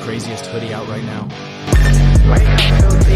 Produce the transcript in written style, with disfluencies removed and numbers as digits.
craziest hoodie out right now? Why you got so